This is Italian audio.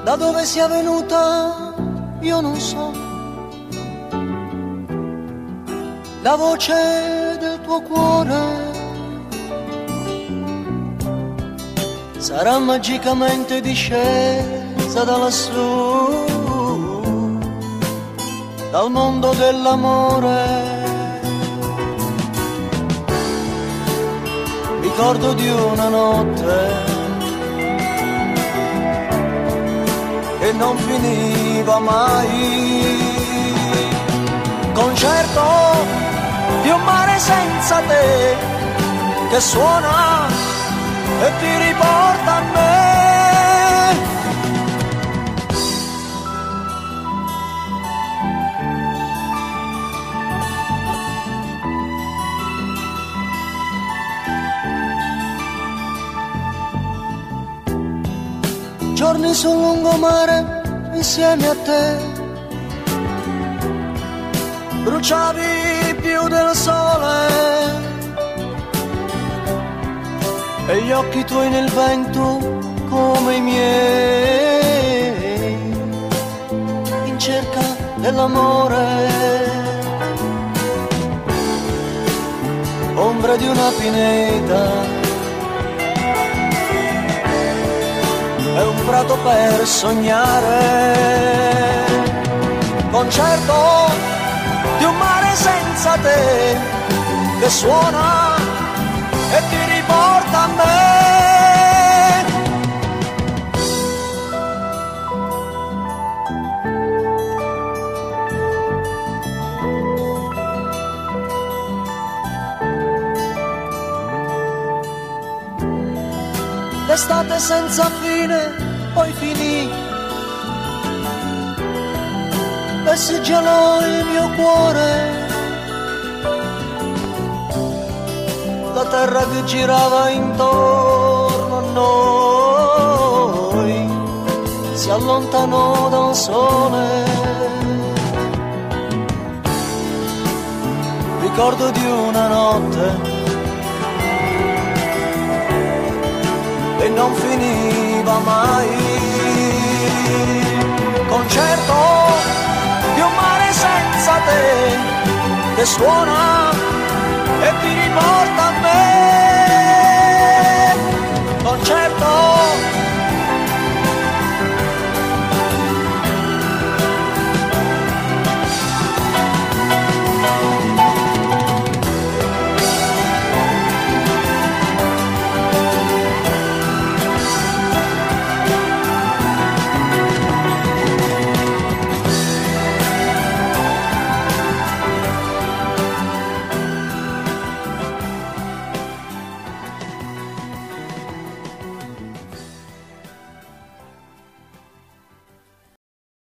Da dove sia venuta io non so, la voce del tuo cuore sarà magicamente discesa da lassù, dal mondo dell'amore. Ricordo di una notte che non finiva mai, concerto di un mare senza te che suona e ti riporta a me. Giorni sul lungomare insieme a te, bruciavi più del sole e gli occhi tuoi nel vento come i miei, in cerca dell'amore, ombra di una pineta è un prato per sognare, concerto di un mare senza te che suona e ti riporta a me. L'estate senza fine poi finì e si gelò il mio cuore, la terra che girava intorno a noi si allontanò dal sole. Ricordo di una notte e non finiva mai, concerto di un mare senza te che suona e ti riporta